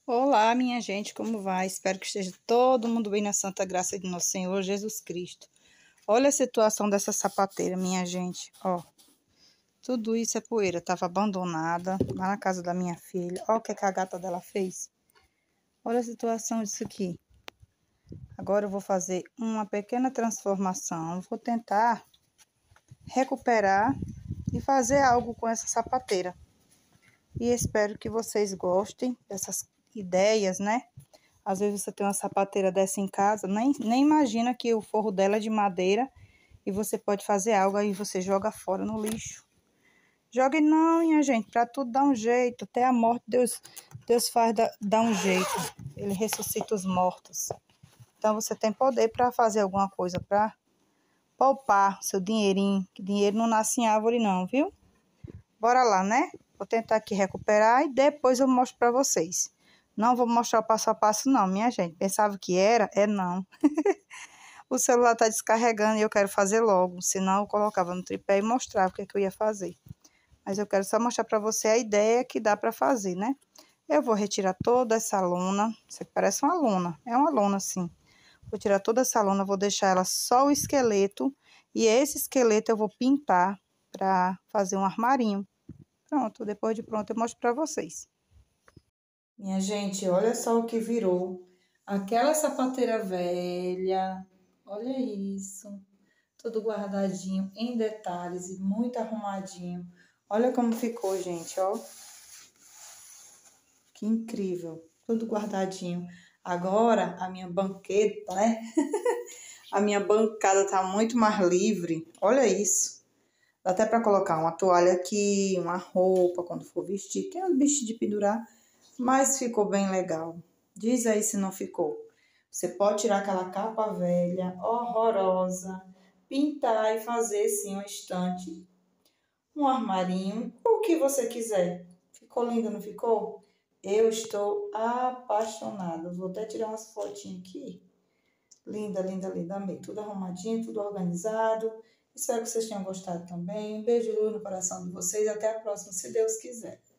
Olá, minha gente, como vai? Espero que esteja todo mundo bem na santa graça de nosso Senhor Jesus Cristo. Olha a situação dessa sapateira, minha gente, ó. Tudo isso é poeira, tava abandonada lá na casa da minha filha. Ó o que a gata dela fez. Olha a situação disso aqui. Agora eu vou fazer uma pequena transformação. Vou tentar recuperar e fazer algo com essa sapateira. E espero que vocês gostem dessas ideias, né? Às vezes você tem uma sapateira dessa em casa, nem imagina que o forro dela é de madeira e você pode fazer algo, aí você joga fora no lixo. Jogue não, minha gente, para tudo dá um jeito. Até a morte Deus faz dar um jeito. Ele ressuscita os mortos. Então você tem poder para fazer alguma coisa, para poupar seu dinheirinho. Que dinheiro não nasce em árvore não, viu? Bora lá, né? Vou tentar aqui recuperar e depois eu mostro para vocês. Não vou mostrar o passo a passo não, minha gente. Pensava que era? É não. O celular tá descarregando e eu quero fazer logo. Senão eu colocava no tripé e mostrava o que eu ia fazer. Mas eu quero só mostrar para você a ideia que dá para fazer, né? Eu vou retirar toda essa lona. Isso aqui parece uma lona. É uma lona, sim. Vou tirar toda essa lona, vou deixar ela só o esqueleto. E esse esqueleto eu vou pintar para fazer um armarinho. Pronto, depois de pronto eu mostro para vocês. Minha gente, olha só o que virou. Aquela sapateira velha, olha isso. Tudo guardadinho em detalhes e muito arrumadinho. Olha como ficou, gente, ó. Que incrível. Tudo guardadinho. Agora, a minha banqueta, né? A minha bancada tá muito mais livre. Olha isso. Dá até para colocar uma toalha aqui, uma roupa quando for vestir. Tem uns bichos de pendurar, mas ficou bem legal. Diz aí se não ficou. Você pode tirar aquela capa velha, horrorosa, pintar e fazer sim um estante, um armarinho, o que você quiser. Ficou lindo, não ficou? Eu estou apaixonada. Vou até tirar umas fotinhas aqui. Linda, linda, linda. Amei. Tudo arrumadinho, tudo organizado. Espero que vocês tenham gostado também. Um beijo de luz no coração de vocês. Até a próxima, se Deus quiser.